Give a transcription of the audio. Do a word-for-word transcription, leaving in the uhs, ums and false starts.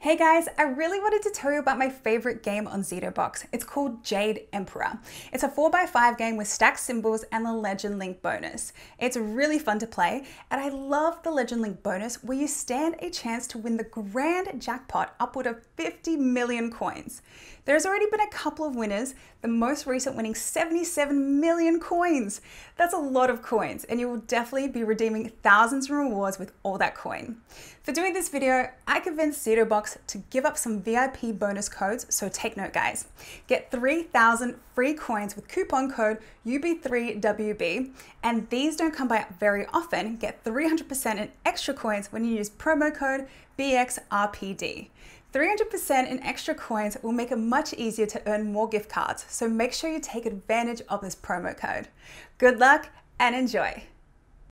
Hey guys, I really wanted to tell you about my favorite game on ZitoBox. It's called Jade Emperor. It's a four by five game with stacked symbols and the Legend Link bonus. It's really fun to play, and I love the Legend Link bonus where you stand a chance to win the grand jackpot upward of fifty million coins. There's already been a couple of winners, the most recent winning seventy-seven million coins. That's a lot of coins, and you will definitely be redeeming thousands of rewards with all that coin. For doing this video, I convinced ZitoBox to give up some V I P bonus codes, so take note guys. Get three thousand free coins with coupon code U B three W B, and these don't come by very often. Get three hundred percent in extra coins when you use promo code B X R P D. three hundred percent in extra coins will make it much easier to earn more gift cards, so make sure you take advantage of this promo code. Good luck and enjoy!